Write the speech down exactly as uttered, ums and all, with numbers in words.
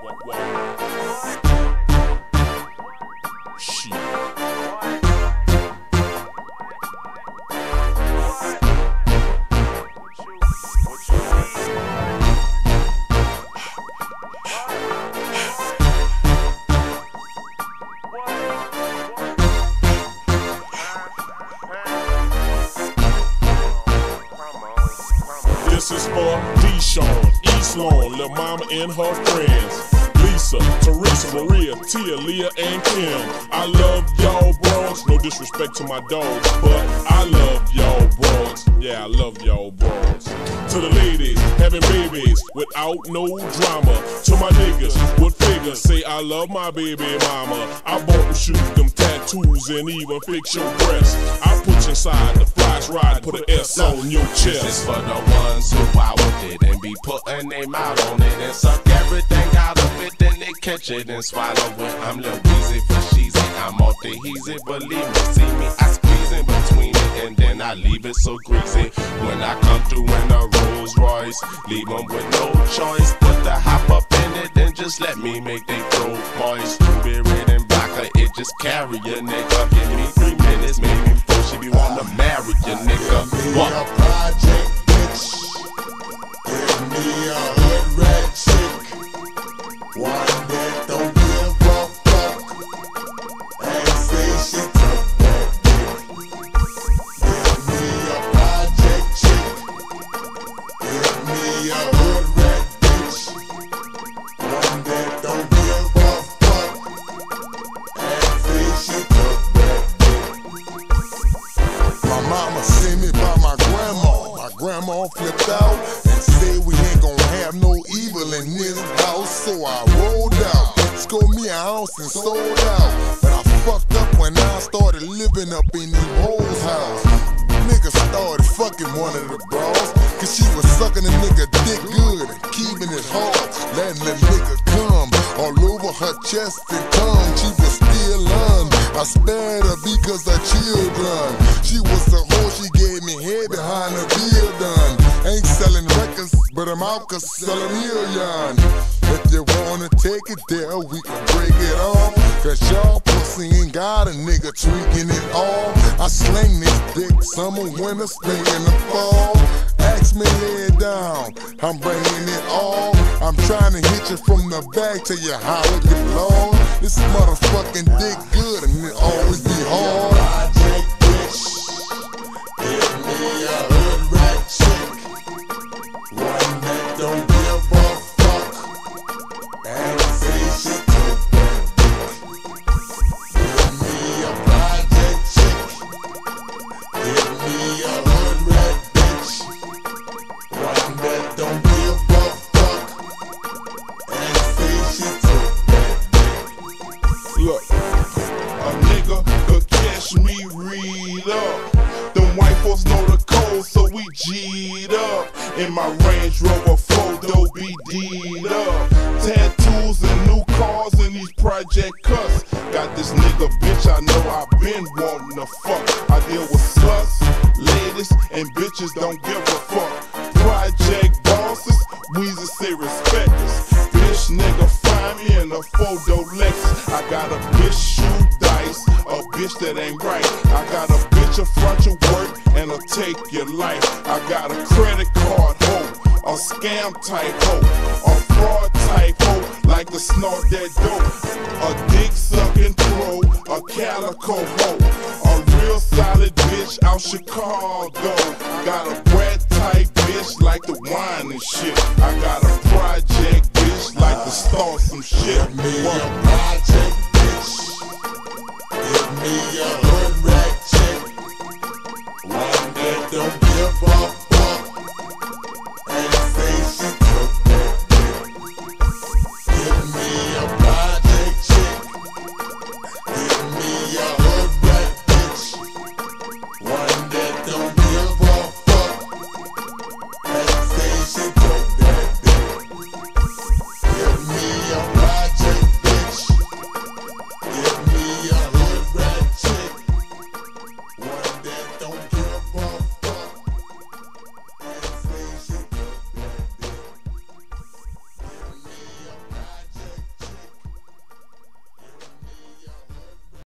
what, what? Shit. This is for Deshawn, East Lawn, Lil' Mama and her friends. Lisa, Teresa, Maria, Tia, Leah, and Kim. I love y'all bros. No disrespect to my dogs, but I love y'all bros. Yeah, I love y'all bros. To the ladies having babies without no drama. To my niggas with figures, say I love my baby mama. I bought them shoes, them tattoos, and even fix your breasts. I put you inside the flash ride, put an S on your chest. This is for the ones who I with it and be putting their mouth on it and suck everything out of it, then they catch it and swallow it. I'm Lil Weezy for sheezy, I'm off the heezy, believe me. See me, I squeeze in between it and then I leave it so greasy. When I come through in a Rolls Royce, leave them with no choice. Put the hop up in it and just let me make they throat moist. Blueberry and vodka, it just carry a nigga. Give me three minutes, maybe before she be wanna marry a nigga. What? A project bitch. Give me a hood rat chick. One that don't give a fuck and say she took that dick. Give me a project chick. Give me a hood rat bitch. One that don't give a fuck and say she took that dick. My mama sent me by my grandma. My grandma flipped out and said we ain't gon' have no evil in this house. So I rolled out, scored me a house and sold out. But I fucked up when I started living up in these hoes' house. Nigga started fucking one of the bras, cause she was sucking a nigga dick good and keeping it hard, letting the nigga come all over her chest and tongue. She was still on. I spared her because her children. She was the hoe, she gave me head behind the bill done. Ain't selling records, but I'm out cause selling million. If you wanna take it there, we can break it off. Cause y'all pussy ain't got a nigga tweaking it all. I sling this dick summer, winter, spring, and the fall. Ask me, lay it down, I'm bringing it all. I'm trying to hit you from the back till you holler get long. This motherfucking dick good and it always be hard. Project bitch, give me a hood rat chick. One that don't give a fuck and say she took that dick. Give me a project chick. Give me a hood rat bitch. One that don't give a fuck and say she took that dick. Look, a nigga could catch me read up. Them white folks know the code, so we G'd up. In my Range Rover photo be D'd up. Tattoos and new cars in these project cuts. Got this nigga bitch I know I been wanting to fuck. I deal with sluts, ladies, and bitches don't give a fuck. Project bosses, Weezy say respect us. Bitch nigga find me in a photo Lexus. I got a bitch shoot dice, a bitch that ain't right. I got a bitch a front your work and a take your life. I got a credit card hoe, a scam type hoe, a fraud type hoe, like to snort that dope. A dick sucking pro, a calico hoe, a real solid bitch out Chicago. Got a brat type bitch like to wine and shit. I got a project bitch like to start some shit. Give me a